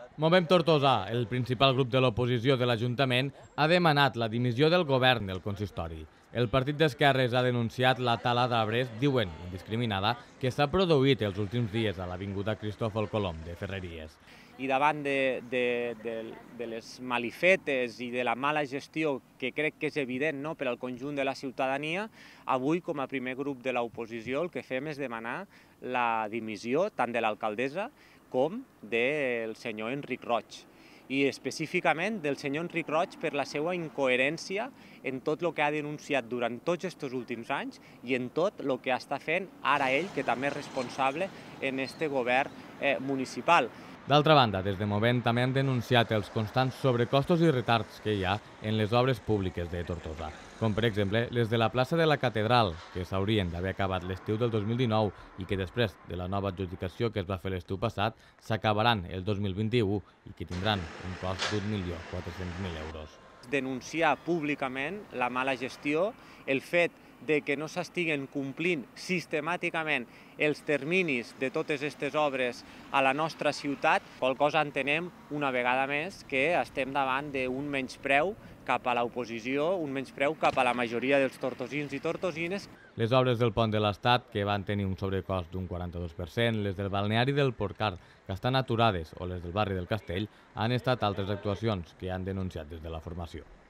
Movem Tortosa, el principal grup de l'oposició de l'Ajuntament, ha demanat la dimissió del govern del consistori. El partit d'Esquerres ha denunciat la tala d'arbres, diuen, indiscriminada, que s'ha produït els últims dies a l'Avinguda Cristòfol Colom de Ferreries. I davant de les malifetes i de la mala gestió, que crec que és evident, no, per al conjunt de la ciutadania, avui, com a primer grup de l'oposició, el que fem és demanar la dimissió tant de l'alcaldessa com del senyor Enric Roig, i específicament del senyor Enric Roig per la seva incoherència en tot el que ha denunciat durant tots aquests últims anys i en tot el que està fent ara ell, que també és responsable en este govern municipal. D'altra banda, des de Movem també han denunciat els constants sobrecostos i retards que hi ha en les obres públiques de Tortosa, com per exemple les de la plaça de la Catedral, que s'haurien d'haver acabat l'estiu del 2019 i que després de la nova adjudicació que es va fer l'estiu passat s'acabaran el 2021 i que tindran un cost d'1.400.000 euros. Denunciar públicament la mala gestió, el fet de que no s'estiguen complint sistemàticament els terminis de totes aquestes obres a la nostra ciutat, qual cosa entenem una vegada més que estem davant d'un menyspreu cap a l'oposició, un menyspreu cap a la majoria dels tortosins i tortosines. Les obres del pont de l'Estat, que van tenir un sobrecost d'un 42%, les del balneari del Porcar, que estan aturades, o les del barri del Castell, han estat altres actuacions que han denunciat des de la formació.